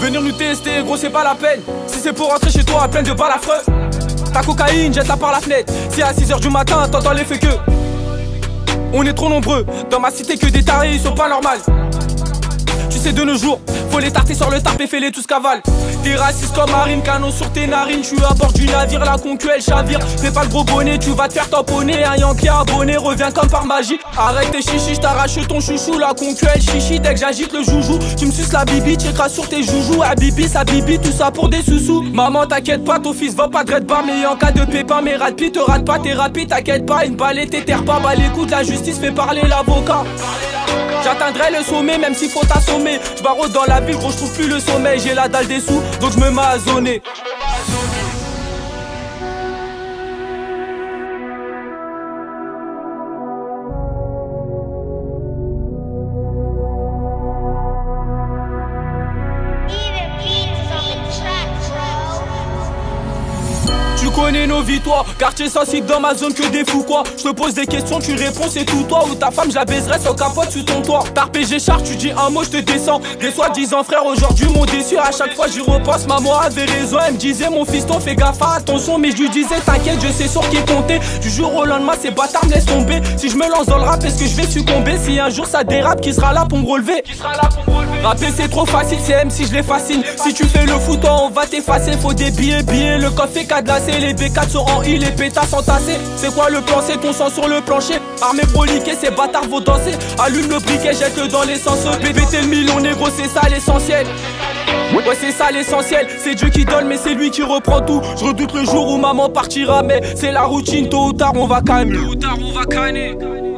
Venir nous tester, gros c'est pas la peine. Si c'est pour rentrer chez toi plein de balles à feu, ta cocaïne jette-la par la fenêtre. Si à 6h du matin t'entends l'effet que on est trop nombreux, dans ma cité que des tarés, ils sont pas normaux. Tu sais de nos jours, faut les tarter sur le tarp et fais-les tous cavales. T'es raciste comme Marine, canon sur tes narines. Tu à bord du navire, la concu elle chavire. Fais pas le gros bonnet, tu vas te faire tamponner. Un Yankee abonné revient comme par magie. Arrête tes chichis, j't'arrache ton chouchou. La concu elle chichi, dès que j'agite le joujou. Tu me suces la bibi, t'écrases sur tes joujoux. Habibi, sa bibi, tout ça pour des sous-sous. Maman t'inquiète pas, ton fils va pas de pas. Mais en cas de pépin, mes rapides te rate pas. T'es rapide, t'inquiète pas, une balle et t'éterre pas. Bah l'écoute, la justice fait parler l'avocat. J'atteindrai le sommet même s'il faut t'assommer. J'barrose dans la ville gros j'trouve plus le sommeil. J'ai la dalle des sous donc j'me mets à zoner. Tu connais nos victoires, quartier sensible dans ma zone que des fous quoi. Je te pose des questions, tu réponds c'est tout toi. Ou ta femme je la baiserai sans capote sous ton toit. Par PG char tu dis un mot je te descends. Des soi-disant frère aujourd'hui mon déçu. À chaque fois j'y repense, maman avait raison. Elle me disait mon fiston fais gaffe attention. Mais je lui disais t'inquiète je sais sur qui compter. Du jour au lendemain ces bâtards me laissent tomber. Si je me lance dans le rap est-ce que je vais succomber? Si un jour ça dérape qui sera là pour me relever? Rapper c'est trop facile, c'est M si je les fascine. Si tu fais le fou toi on va t'effacer. Faut des billets, le coffre est cadenassé. Les B4 sont en I, les pétasses entassés. C'est quoi le plan? C'est ton sang sur le plancher. Armé broliqué, ces bâtards vont danser. Allume le briquet, jette-le dans l'essence. Bébé t'es le million négro, c'est ça l'essentiel. Ouais c'est ça l'essentiel. C'est Dieu qui donne mais c'est lui qui reprend tout. Je redoute le jour où maman partira mais c'est la routine. Tôt ou tard on va canner.